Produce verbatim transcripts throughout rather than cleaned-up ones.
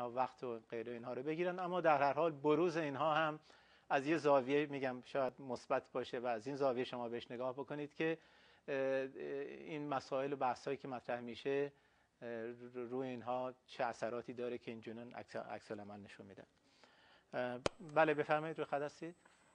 وقت و غیره اینها رو بگیرن، اما در هر حال بروز اینها هم از یه زاویه میگم شاید مثبت باشه و از این زاویه شما بهش نگاه بکنید که این مسائل و بحثایی که مطرح میشه روی اینها چه اثراتی داره که این جنون عکس العمل نشون میدن. بله بفرمایید، روی خط هستید.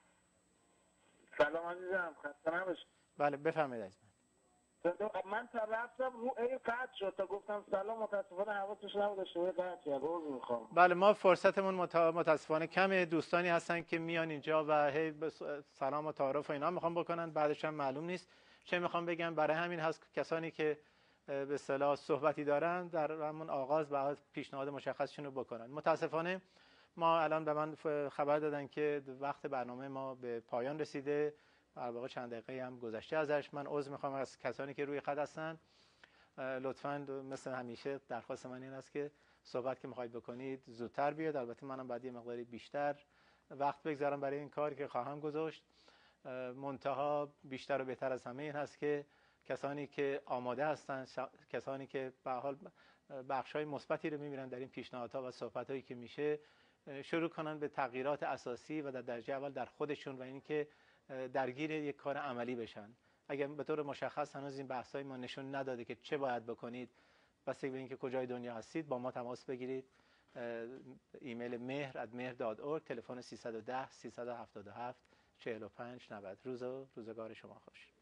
سلام عزیزم، خسته نباشید. بله بفرمایید عزیزم. من تا رفتم رو ای قطع شد تا گفتم سلام، متاسفانه حواسش نبود اشتباه قطع کرد. عذر میخوام. بله ما فرصتمون متاسفانه کمه. دوستانی هستن که میان اینجا و هی سلام و تعارف و اینا میخوام بکنن، بعدش هم معلوم نیست چه میخوام بگم. برای همین هست کسانی که به اصطلاح صحبتی دارن در همون آغاز بعد پیشنهاد مشخصشون رو بکنن. متاسفانه ما الان به من خبر دادن که وقت برنامه ما به پایان رسیده، در واقع چند دقیقه هم گذشته ازش. من عذر میخوام از کسانی که روی خط هستن. لطفاً مثل همیشه درخواست من این است که صحبت که میخواید بکنید زودتر بیاد. البته منم بعد یه مقداری بیشتر وقت بگذارم برای این کار که خواهم گذاشت. منتها بیشتر و بهتر از همه این هست که کسانی که آماده هستن، کسانی که به حال بخشای مثبتی رو میبینن در این پیشنهادها و صحبتایی که میشه، شروع کنن به تغییرات اساسی و در درجه اول در خودشون و اینکه درگیر یک کار عملی بشن. اگر به طور مشخص هنوز این بحثای ما نشون نداده که چه باید بکنید، بستگی به اینکه کجای دنیا هستید با ما تماس بگیرید. ایمیل مهر ات مهر دات اورگ، تلفن سیصد و ده سیصد و هفتاد و هفت چهل و پنج نود. روز و روزگار شما خوش.